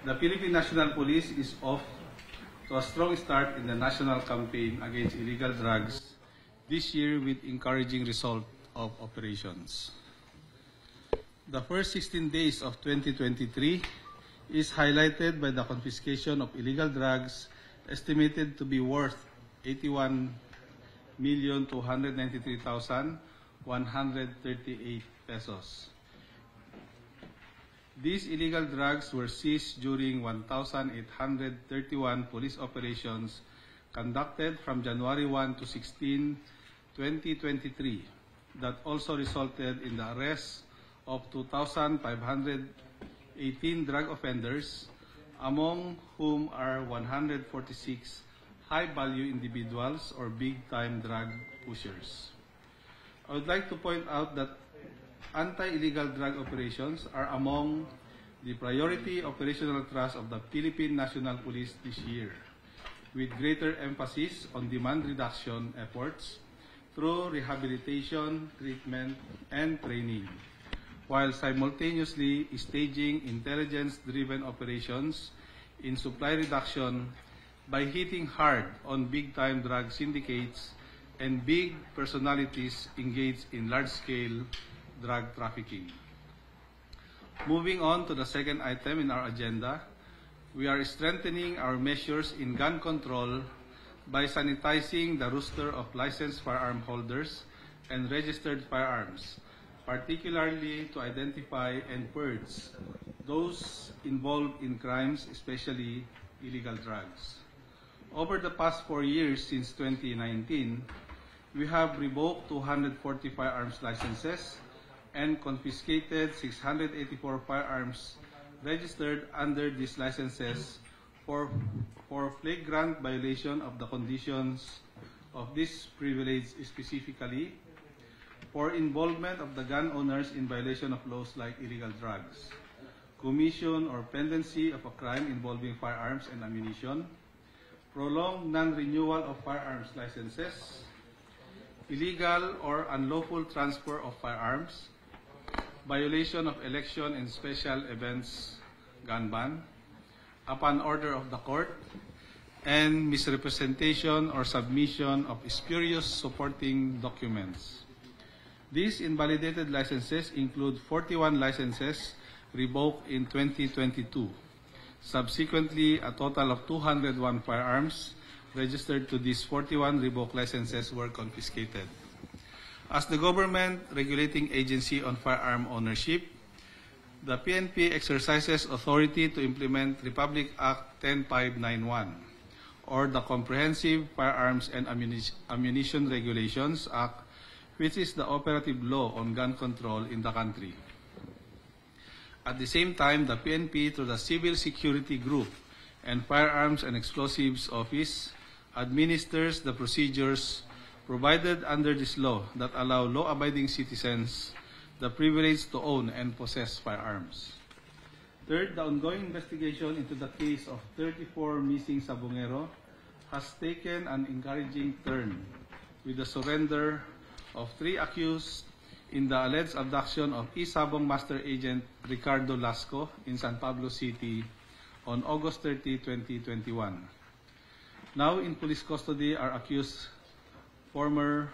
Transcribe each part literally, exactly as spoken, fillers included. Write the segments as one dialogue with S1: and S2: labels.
S1: The Philippine National Police is off to a strong start in the national campaign against illegal drugs this year with encouraging result of operations. The first sixteen days of twenty twenty-three is highlighted by the confiscation of illegal drugs estimated to be worth eighty-one million two hundred ninety-three thousand one hundred thirty-eight pesos. These illegal drugs were seized during one thousand eight hundred thirty-one police operations conducted from January first to sixteenth, twenty twenty-three that also resulted in the arrest of two thousand five hundred eighteen drug offenders, among whom are one hundred forty-six high-value individuals or big-time drug pushers. I would like to point out that anti-illegal drug operations are among the priority operational thrust of the Philippine National Police this year, with greater emphasis on demand reduction efforts through rehabilitation, treatment, and training, while simultaneously staging intelligence-driven operations in supply reduction by hitting hard on big-time drug syndicates and big personalities engaged in large-scale drug trafficking. Moving on to the second item in our agenda, we are strengthening our measures in gun control by sanitizing the roster of licensed firearm holders and registered firearms, particularly to identify and purge those involved in crimes, especially illegal drugs. Over the past four years since twenty nineteen, we have revoked two hundred forty firearms licenses and confiscated six hundred eighty-four firearms registered under these licenses for, for flagrant violation of the conditions of this privilege, specifically for involvement of the gun owners in violation of laws like illegal drugs, commission or pendency of a crime involving firearms and ammunition, prolonged non-renewal of firearms licenses, illegal or unlawful transfer of firearms, violation of election and special events gun ban, upon order of the court, and misrepresentation or submission of spurious supporting documents. These invalidated licenses include forty-one licenses revoked in twenty twenty-two. Subsequently, a total of two hundred one firearms registered to these forty-one revoked licenses were confiscated. As the government regulating agency on firearm ownership, the P N P exercises authority to implement Republic Act ten five ninety-one, or the Comprehensive Firearms and Ammunition Regulations Act, which is the operative law on gun control in the country. At the same time, the P N P, through the Civil Security Group and Firearms and Explosives Office, administers the procedures provided under this law that allow law-abiding citizens the privilege to own and possess firearms. Third, the ongoing investigation into the case of thirty-four missing Sabongero has taken an encouraging turn with the surrender of three accused in the alleged abduction of E-Sabong Master Agent Ricardo Lasco in San Pablo City on August thirtieth, twenty twenty-one. Now in police custody are accused former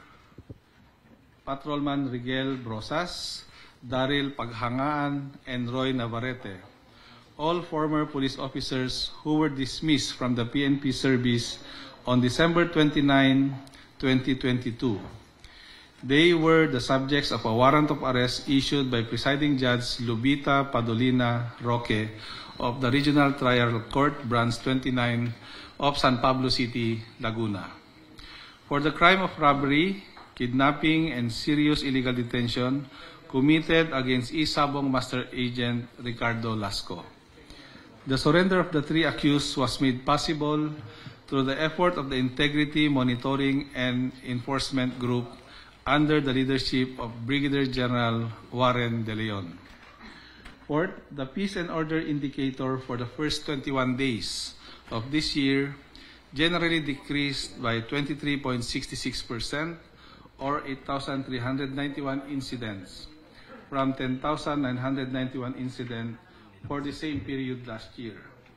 S1: Patrolman Rigel Brosas, Daryl Paghangaan, and Roy Navarrete, all former police officers who were dismissed from the P N P service on December twenty-ninth, twenty twenty-two. They were the subjects of a warrant of arrest issued by Presiding Judge Lubita Padolina Roque of the Regional Trial Court, Branch twenty-nine of San Pablo City, Laguna, for the crime of robbery, kidnapping, and serious illegal detention committed against E-Sabong Master Agent Ricardo Lasco. The surrender of the three accused was made possible through the effort of the Integrity Monitoring and Enforcement Group under the leadership of Brigadier General Warren De Leon. Fourth, the peace and order indicator for the first twenty-one days of this year generally decreased by twenty-three point six six percent or eight thousand three hundred ninety-one incidents from ten thousand nine hundred ninety-one incidents for the same period last year.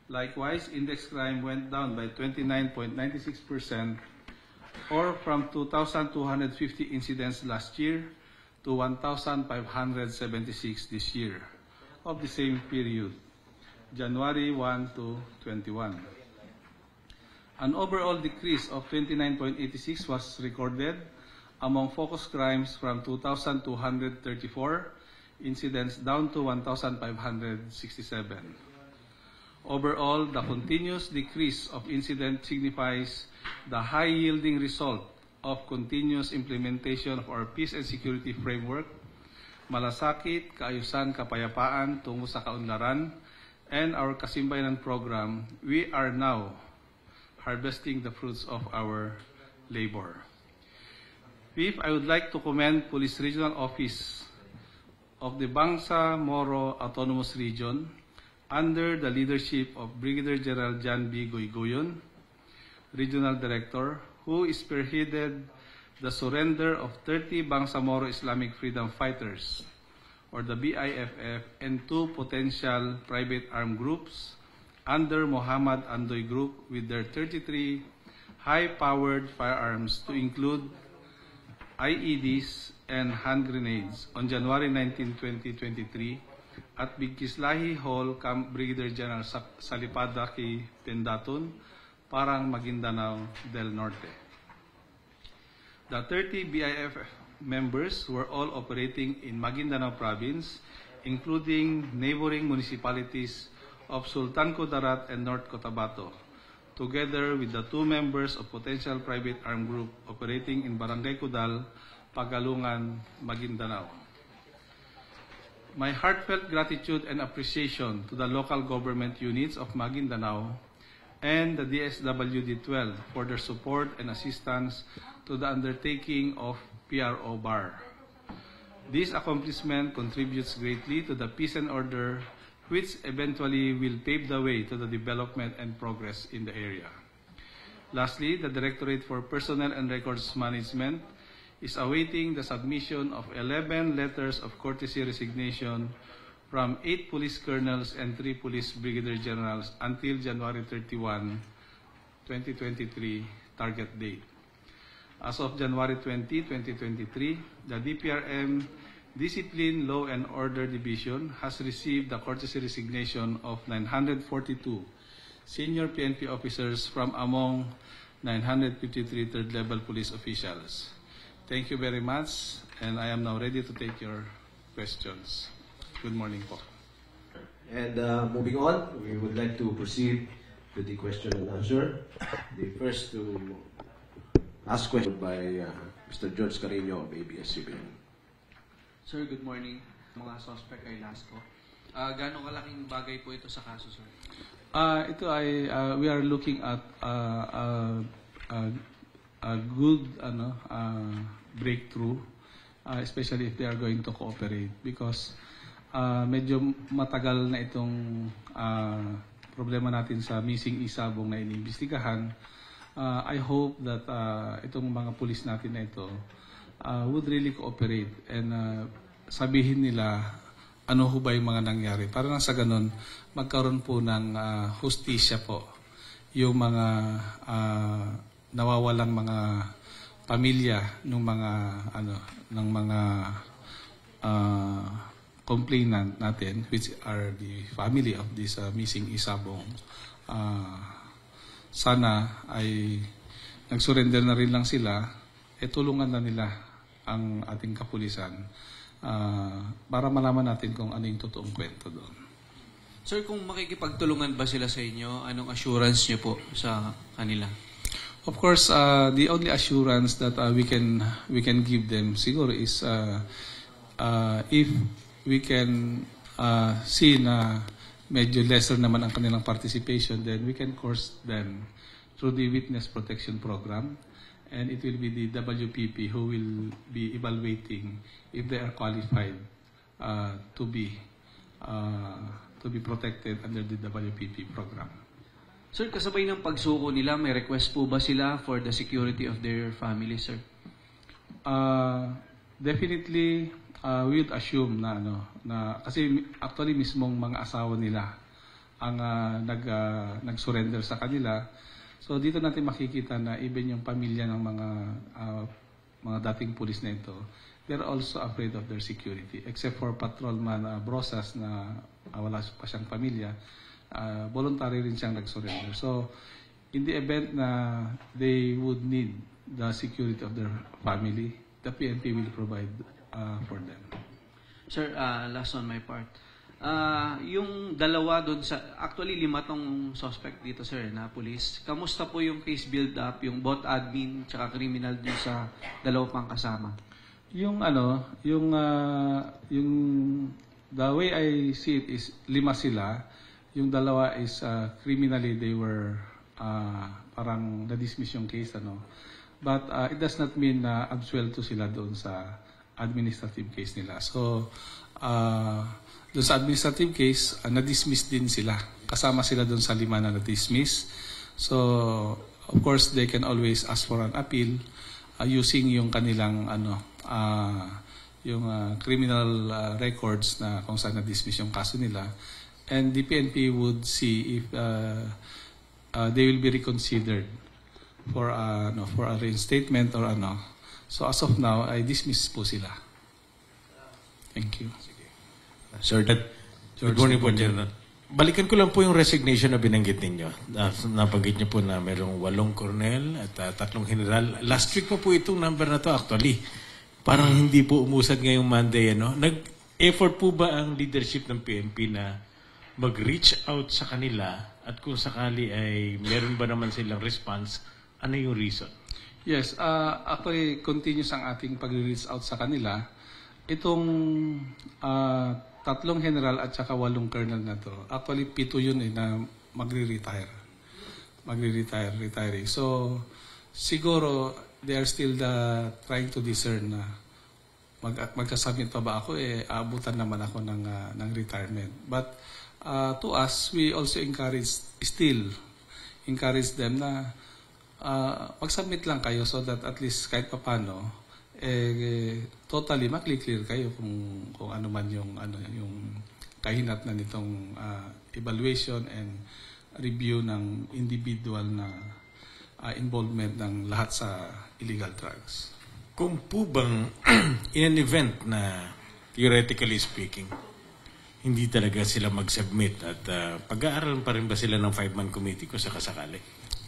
S1: Likewise, index crime went down by twenty-nine point nine six percent, or from two thousand two hundred fifty incidents last year to one thousand five hundred seventy-six this year, of the same period, January first to twenty-one. An overall decrease of twenty-nine point eight six was recorded among focus crimes from two thousand two hundred thirty-four incidents down to one thousand five hundred sixty-seven. Overall, the continuous decrease of incidents signifies the high-yielding result of continuous implementation of our peace and security framework, malasakit, kaayusan, kapayapaan tungo sa kaunlaran, and our Kasimbayanan program. We are now harvesting the fruits of our labor. Fifth, I would like to commend Police Regional Office of the Bangsamoro Autonomous Region under the leadership of Brigadier General John B. Goygoyon, Regional Director, who spearheaded the surrender of thirty Bangsamoro Islamic Freedom Fighters, or the B I F F, and two potential private armed groups under Muhammad Andoy Group with their thirty-three high-powered firearms to include I E Ds and hand grenades on January nineteenth, twenty twenty-three at Bigkislahi Hall, Camp Brigadier General Salipadaki, Pendatun, Parang, Maguindanao del Norte. The thirty B I F F members were all operating in Maguindanao Province, including neighboring municipalities of Sultan Kudarat and North Cotabato, together with the two members of potential private armed group operating in Barangay Kudal, Pagalungan, Maguindanao. My heartfelt gratitude and appreciation to the local government units of Maguindanao and the D S W D twelve for their support and assistance to the undertaking of P R O B A R. This accomplishment contributes greatly to the peace and order, which eventually will pave the way to the development and progress in the area. Lastly, the Directorate for Personnel and Records Management is awaiting the submission of eleven letters of courtesy resignation from eight police colonels and three police brigadier generals until January thirty-first, twenty twenty-three target date. As of January twentieth, twenty twenty-three, the D P R M Discipline, Law and Order Division has received the courtesy resignation of nine hundred forty-two senior P N P officers from among nine hundred fifty-three third-level police officials. Thank you very much, and I am now ready to take your questions. Good morning po.
S2: And uh, moving on, we would like to proceed with the question and answer. The first to ask question by uh, Mister George Carino of A B S C B N.
S3: Sir, good morning. Mga suspect ay last po. Uh, Gano'ng kalaking bagay po ito sa kaso, sir?
S1: Uh, ito ay, uh, we are looking at uh, uh, uh, a good ano, uh, breakthrough, uh, especially if they are going to cooperate, because uh, medyo matagal na itong uh, problema natin sa missing isabong na iniimbestigahan. Uh, I hope that uh, itong mga pulis natin na ito uh, would really cooperate and uh, sabihin nila ano ho ba yung mga nangyari. Para lang sa ganun, magkaroon po ng uh, hustisya po yung mga uh, nawawalang mga pamilya ng mga ano ng mga uh, complainant natin, which are the family of this uh, missing isabong. Uh, sana ay nagsurrender na rin lang sila, eh tulungan na nila ang ating kapulisan uh, para malaman natin kung ano yung totoong kwento doon.
S3: Sir, kung makikipagtulungan ba sila sa inyo, anong assurance niyo po sa kanila?
S1: Of course, uh, the only assurance that uh, we can we can give them siguro is uh, uh, if we can uh, see na medyo lesser naman ang kanilang participation, then we can course them through the Witness Protection Program, and it will be the W P P who will be evaluating if they are qualified uh, to be uh, to be protected under the W P P program.
S3: Sir, kasabay ng pagsuko nila, may request po ba sila for the security of their family, sir?
S1: Uh, definitely, uh, we would assume na ano, na kasi actually mismong mga asawa nila ang uh, nag, uh, nag-surrender sa kanila. So dito natin makikita na even yung pamilya ng mga uh, mga dating pulis na ito, they're also afraid of their security. Except for Patrolman uh, Brosas na uh, wala pa siyang pamilya, uh, voluntary rin siyang nag-surrender. So in the event na they would need the security of their family, the P N P will provide uh, for them.
S3: Sir, uh, last on my part. Uh, yung dalawa doon sa, actually lima tong suspect dito sir na police. Kamusta po yung case build up, yung both admin tsaka criminal doon sa dalawa pang kasama?
S1: Yung ano, yung uh, yung the way I see it is lima sila. Yung dalawa is uh, criminally they were uh, parang na-dismiss yung case ano. But uh, it does not mean na absuelto sila doon sa administrative case nila. So uh, doon sa administrative case, uh, na-dismiss din sila. Kasama sila doon sa lima na na-dismiss. So, of course, they can always ask for an appeal uh, using yung kanilang ano, uh, yung uh, criminal uh, records na kung saan na-dismiss yung kaso nila. And the P N P would see if uh, uh, they will be reconsidered for, uh, no, for a reinstatement or ano. So, as of now, I dismiss po sila. Thank you.
S4: Sir, good morning po, General. Balikan ko lang po yung resignation na binanggit ninyo. Nabanggit niyo po na mayroong walong kornel at uh, tatlong general. Last week po po itong number na to actually. Parang hindi po umusad ngayong Monday. Ano? Nag-effort po ba ang leadership ng P N P na mag-reach out sa kanila at kung sakali ay meron ba naman silang response, ano yung reason?
S1: Yes, uh, actually continuous ang ating pag-reach out sa kanila. Itong uh, tatlong general at saka walong colonel na to, actually pito yun eh, na magre-retire. Magre-retire, retiree. So, siguro, they are still the, trying to discern na mag, magkasubmit pa ba ako, eh, aabutan naman ako ng, uh, ng retirement. But, uh, to us, we also encourage, still, encourage them na uh, mag-submit lang kayo so that at least kahit papano, eh, totally makli-clear kayo kung kung ano man yung ano yung kahinatnan nitong uh, evaluation and review ng individual na uh, involvement ng lahat sa illegal drugs.
S4: Kung po bang in an event na theoretically speaking hindi talaga sila mag-submit at uh, pag-aaralan pa rin ba sila ng five-man committee kung sakasakali?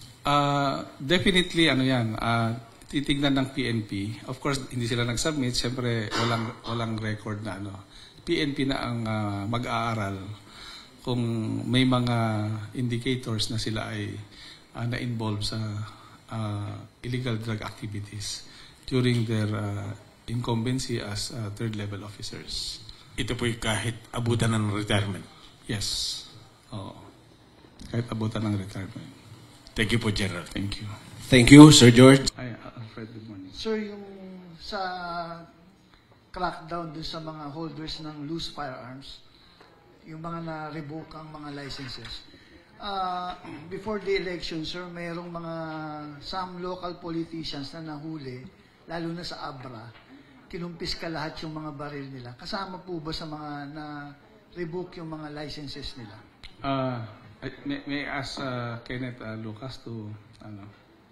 S1: Uh, definitely ano yan uh, titignan ng P N P. Of course, hindi sila nag-submit. Siyempre, walang, walang record na ano. P N P na ang uh, mag-aaral kung may mga indicators na sila ay uh, na-involve sa uh, illegal drug activities during their uh, incumbency as uh, third-level officers.
S4: Ito po kahit abutan ng retirement?
S1: Yes. Oo. Kahit abutan ng retirement.
S4: Thank you po, General.
S1: Thank you.
S2: Thank you, Sir George.
S1: Hi, Alfred. Good morning.
S5: Sir, yung sa crackdown dun sa mga holders ng loose firearms, yung mga na-revoke ang mga licenses, uh, before the election, sir, mayroong mga some local politicians na nahuli, lalo na sa Abra, kinumpis ka lahat yung mga baril nila. Kasama po ba sa mga na-revoke yung mga licenses nila?
S1: Uh, may, may I ask uh, Kenneth uh, Lucas to, ano,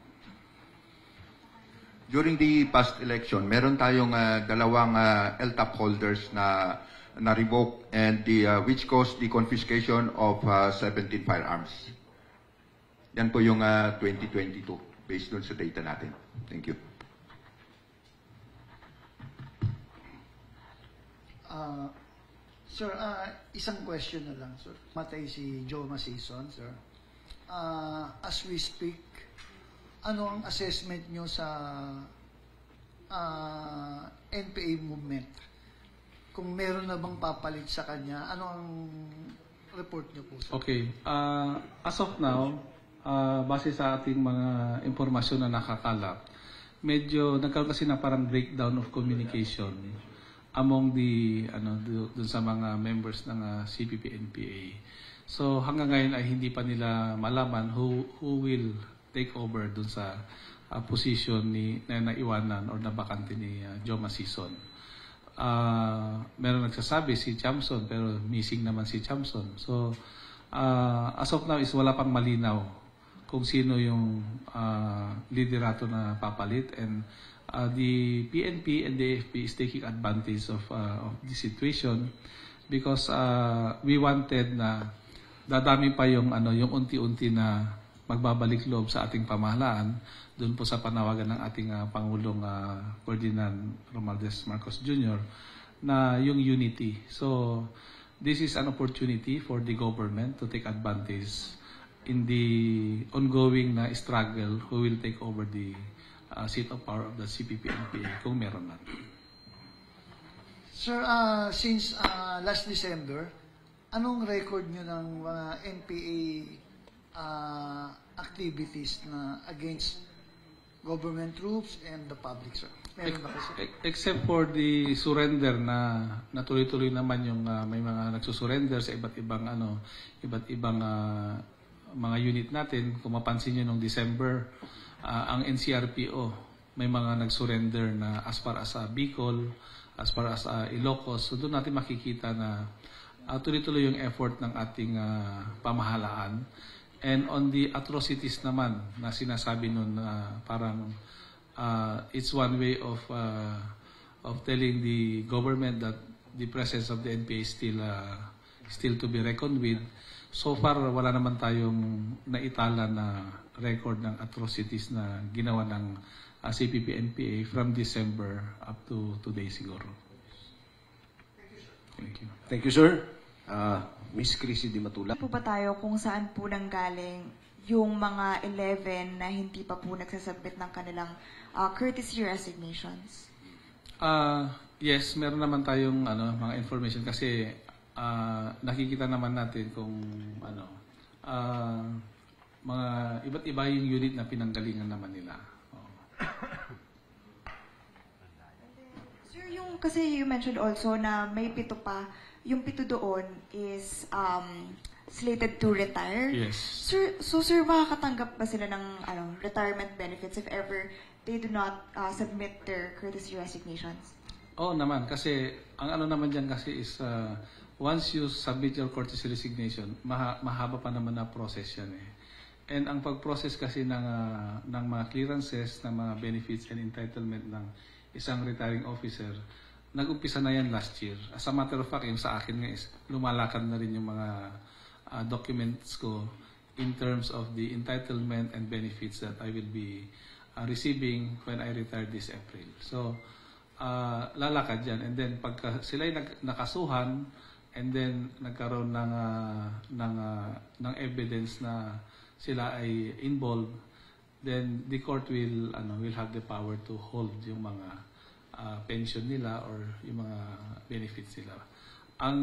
S6: during the past election, meron tayong uh, dalawang uh, L T A P holders na na-revoke and the uh, which caused the confiscation of uh, seventeen firearms. Yan po yung uh, twenty twenty-two based on sa data natin. Thank you.
S5: Uh, sir, uh, isang question na lang, sir. Matay si Joe Masison, sir. Uh, as we speak, ano ang assessment nyo sa uh, N P A movement? Kung meron na bang papalit sa kanya, ano ang report nyo po, sir?
S1: Okay. Uh, as of now, uh, base sa ating mga impormasyon na nakakalap, medyo nagkaroon kasi na parang breakdown of communication among the, ano, dun sa mga members ng uh, C P P N P A. So hanggang ngayon ay hindi pa nila malaman who, who will take over dun sa uh, position ni na naiwanan or nabakante ni uh, Joe Masison. Uh, meron nagsasabi si Chamson pero missing naman si Chamson. So uh, as of now is wala pang malinaw kung sino yung uh, liderato na papalit, and uh, the P N P and the A F P is taking advantage of, uh, of the situation because uh, we wanted na dadami pa yung ano yung unti-unti na magbabalik loob sa ating pamahalaan doon po sa panawagan ng ating uh, Pangulong uh, Ferdinand Romualdez Marcos Junior na yung unity. So this is an opportunity for the government to take advantage in the ongoing na struggle who will take over the uh, seat of power of the C P P N P A kung meron man.
S5: Sir, uh, since uh, last December, anong record nyo ng mga N P A uh, activities na against government troops and the public, sir? Meron ba kasi?
S1: Except for the surrender na natuloy-tuloy naman yung uh, may mga nagsusurrender sa iba't ibang ano, iba't ibang uh, mga unit natin. Kung mapansin nyo nung December, uh, ang N C R P O may mga nag-surrender na as far as uh, Bicol, as far as uh, Ilocos. So doon natin makikita na uh, tuloy-tuloy yung effort ng ating uh, pamahalaan. And on the atrocities naman na sinasabi nun na uh, parang uh, it's one way of uh, of telling the government that the presence of the N P A is still uh, still to be reckoned with. So far, wala naman tayong naitala na record ng atrocities na ginawa ng uh, C P P N P A from December up to today siguro. Thank you.
S2: Thank you, sir. Uh, Miss Chrissy Di Matula.
S7: Po ba tayo kung saan po nanggaling yung mga eleven na hindi pa po nagsasubmit ng kanilang uh, courtesy resignations?
S1: Uh, yes, meron naman tayong ano, mga information kasi uh, nakikita naman natin kung ano, uh, mga iba't iba yung unit na pinanggalingan naman nila. Oh.
S7: Sir, yung kasi you mentioned also na may pito pa. Yung pito doon is um, slated to retire.
S1: Yes.
S7: Sir, so sir, makakatanggap ba sila ng ano, retirement benefits if ever they do not uh, submit their courtesy resignations?
S1: Oo naman, kasi ang ano naman dyan kasi is uh, once you submit your courtesy resignation, maha, mahaba pa naman na process yan eh. And ang pag-process kasi ng, uh, ng mga clearances, ng mga benefits and entitlement ng isang retiring officer, nag-umpisa na yan last year. As a matter of fact, yung sa akin nga is lumalakad na rin yung mga uh, documents ko in terms of the entitlement and benefits that I will be uh, receiving when I retire this April. So, uh, lalakad yan. And then, pagka sila'y nag- nakasuhan and then nagkaroon ng, uh, ng, uh, ng evidence na sila ay involved, then the court will, ano, will have the power to hold yung mga Uh, pension nila or yung mga benefits nila. Ang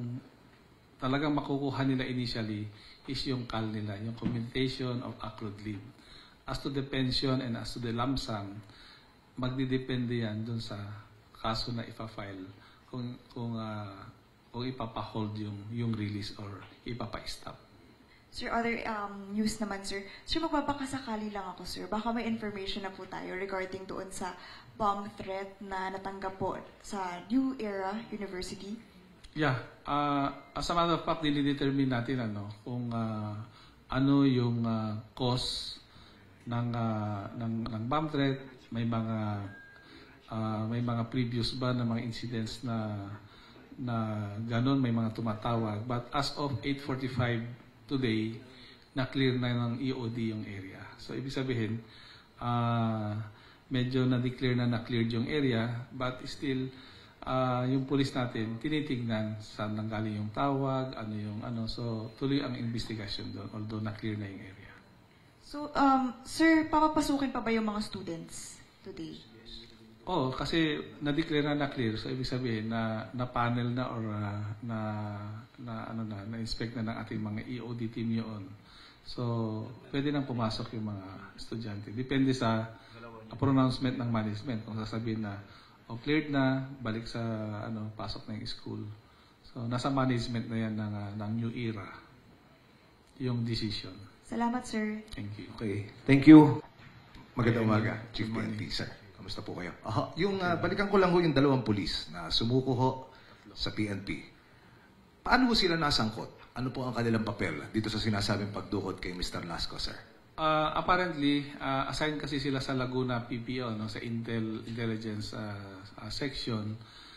S1: talagang makukuha nila initially is yung C A L nila, yung commutation of accrued leave. As to the pension and as to the lump sum, magdidepende yan dun sa kaso na ipa-file kung, kung, uh, kung ipapa-hold yung, yung release or ipapa-stop.
S7: Sir, other um, news naman, sir. Sir, magbabakasakali lang ako, sir. Baka may information na po tayo regarding doon sa bomb threat na natanggap po sa New Era University.
S1: Yeah. Uh, as a matter of fact, dinidetermine natin ano, kung uh, ano yung uh, cause ng, uh, ng, ng bomb threat. May mga, uh, may mga previous ba na mga incidents na, na ganun, may mga tumatawag. But as of eight forty-five today, na-clear na ng E O D yung area. So, ibig sabihin, uh, medyo na-declare na na-cleared yung area, but still, uh, yung police natin, tinitignan saan nanggaling yung tawag, ano yung ano. So, tuloy ang investigation doon, although na-clear na yung area.
S7: So, um, sir, papapasukin pa ba yung mga students today?
S1: Oo, oh, kasi na-declare na na-clear. So, ibig sabihin na na-panel na or uh, na, na, ano na, na-inspect na ng ating mga E O D team yun. So, pwede nang pumasok yung mga estudyante. Depende sa pronouncement ng management. Kung sasabihin na, oh, cleared na, balik sa, ano, pasok na yung school. So, nasa management na yan ng, uh, ng New Era, yung decision.
S7: Salamat, sir.
S1: Thank you.
S2: Okay. Thank you.
S8: Magandang umaga, Chief P N P, sir. Kamusta po kayo? Aha, yung uh, balikan ko lang ho yung dalawang pulis na sumuko ho sa P N P. Paano ho sila nasangkot? Ano po ang kanilang papel dito sa sinasabing pagdukot kay Mister Lasco, sir?
S1: Uh, apparently, uh, assigned kasi sila sa Laguna P P O, no, sa Intel Intelligence uh, uh, section.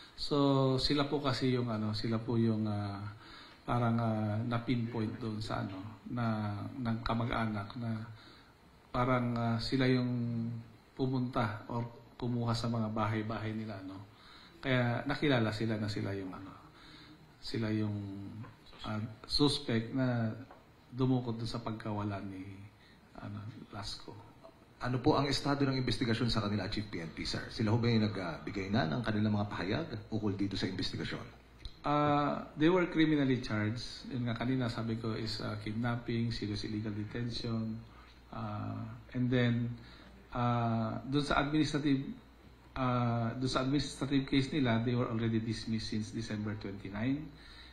S1: So sila po kasi yung ano, sila po yung uh, parang uh, na-pinpoint doon sa ano na ng kamag-anak na parang uh, sila yung pumunta or kumuha sa mga bahay-bahay nila, no. Kaya nakilala sila na sila yung ano, sila yung uh, suspect na dumukot doon sa pagkawala ni ano, Lasco.
S8: Ano po ang estado ng investigasyon sa kanila, Chief P N P, sir? Sila ho ba yung nagbigay na ng kanilang mga pahayag ukol dito sa investigasyon?
S1: Uh, they were criminally charged. Yun nga kanina sabi ko is uh, kidnapping, serious illegal detention, uh, and then uh, doon sa administrative uh, doon sa administrative case nila, they were already dismissed since December twenty-ninth.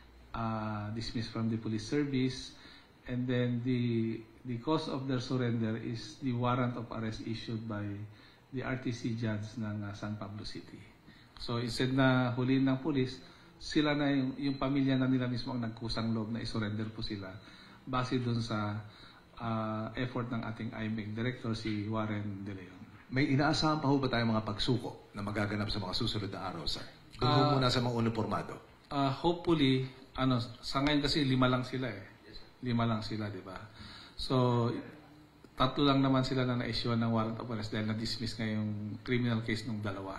S1: Uh, dismissed from the police service, and then the the cause of their surrender is the warrant of arrest issued by the R T C judge ng uh, San Pablo City. So instead na huliin ng police, sila na yung, yung pamilya na nila mismo ang nagkusang loob na isurrender po sila base doon sa uh, effort ng ating I M E C director si Warren De Leon.
S8: May inaasahan pa ho ba tayong mga pagsuko na magaganap sa mga susunod na araw, sir? Doon
S1: Uh,
S8: muna sa mga uniformado.
S1: Uh, hopefully, ano, sa ngayon kasi lima lang sila eh. Lima lang sila, di ba? So, tatlo lang naman sila na na-issue ng warrant of arrest dahil na-dismiss nga yung criminal case ng dalawa.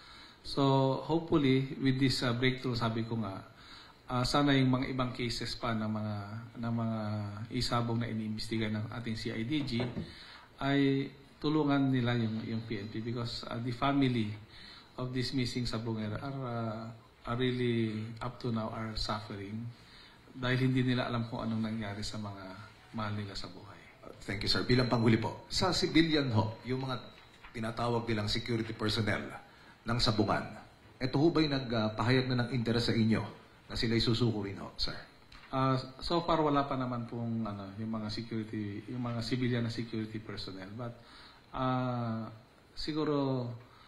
S1: So, hopefully, with this uh, breakthrough, sabi ko nga, uh, sana yung mga ibang cases pa ng mga, ng mga isabong na iniimbestiga ng ating C I D G ay tulungan nila yung, yung P N P because uh, the family of this missing sabongero are, uh, are really, up to now, are suffering dahil hindi nila alam kung anong nangyari sa mga mahal nila sa buhay.
S8: Uh, Thank you, sir. Bilang panghuli po, sa civilian ho, yung mga tinatawag nilang security personnel ng sabungan, ito ho ba'y nagpahayag na ng interes sa inyo na sila'y susuko rin ho, sir?
S1: Uh, so far wala pa naman pong ano yung mga security yung mga civilian na security personnel, but uh, siguro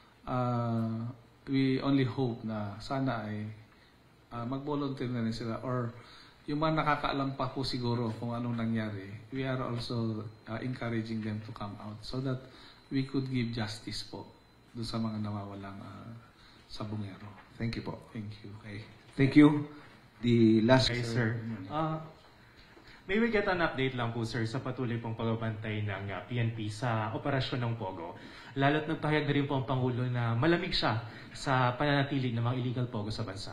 S1: uh, we only hope na sana ay uh, mag-volunteer na rin sila or yung mga nakakaalam pa po siguro kung anong nangyari, we are also uh, encouraging them to come out so that we could give justice po doon sa mga nawawalang uh, sabongero.
S8: Thank you po.
S1: Thank you.
S2: Okay. Thank you. The last...
S9: Okay, sir. Uh, may we get an update lang po, sir, sa patuloy pong pagbabantay ng uh, P N P sa operasyon ng Pogo. Lalo't nagpahayag na rin po ang Pangulo na malamig siya sa pananatili ng mga illegal Pogo sa bansa.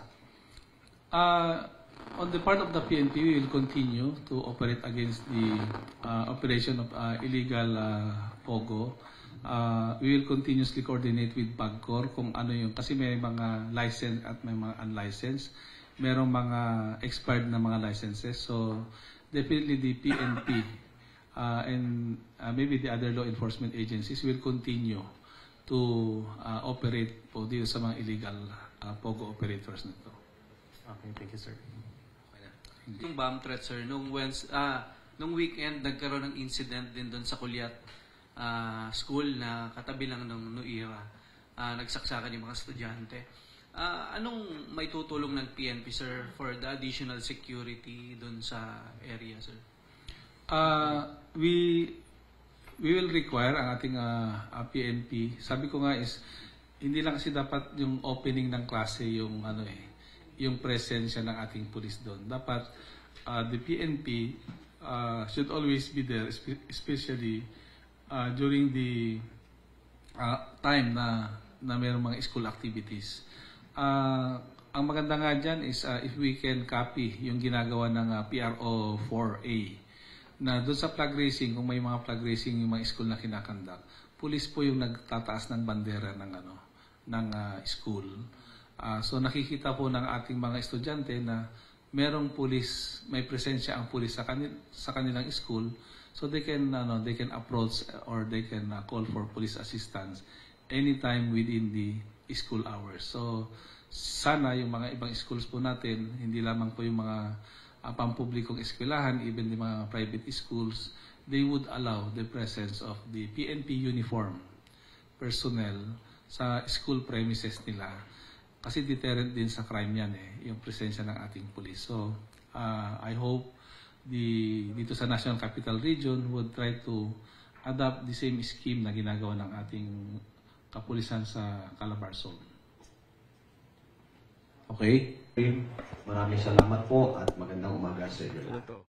S1: Uh, on the part of the P N P, we will continue to operate against the uh, operation of uh, illegal uh, Pogo. Uh, we will continuously coordinate with PAGCOR kung ano yung, kasi may mga licensed at may mga unlicensed. Merong mga expired na mga licenses. So, definitely the P N P uh, and uh, maybe the other law enforcement agencies will continue to uh, operate po dito sa mga illegal uh, Pogo operators na ito.
S9: Okay, thank you, sir.
S3: Yung bomb threat, sir, nung, Wednesday, ah, nung weekend, nagkaroon ng incident din doon sa Kulyat ah, School na katabi lang ng Nuira. Ah, nagsaksakan yung mga estudyante. Ah, anong may tutulong ng P N P, sir, for the additional security doon sa area, sir?
S1: Uh, we we will require ang ating uh, uh, P N P. Sabi ko nga is, hindi lang kasi dapat yung opening ng klase yung ano eh, yung presensya ng ating pulis doon. Dapat uh, the P N P uh, should always be there, especially uh, during the uh, time na na mayroong mga school activities. Uh, ang maganda nga dyan is uh, if we can copy yung ginagawa ng uh, P R O four A na doon sa flag racing, kung may mga flag racing yung mga school na kinakandak, pulis po yung nagtataas ng bandera ng ano ng uh, school. Uh, so nakikita po ng ating mga estudyante na merong pulis, may presensya ang pulis sa kanil sa kanilang school, so they can ano they can approach or they can uh, call for police assistance anytime within the school hours. So sana yung mga ibang schools po natin, hindi lamang po yung mga uh, pampublikong eskwelahan, even the mga private schools, they would allow the presence of the P N P uniform personnel sa school premises nila. Kasi deterrent din sa crime yan eh, yung presensya ng ating police. So, uh, I hope the dito sa National Capital Region would try to adopt the same scheme na ginagawa ng ating kapulisan sa Calabarzon.
S2: Okay. Maraming salamat po at magandang umaga sa inyo.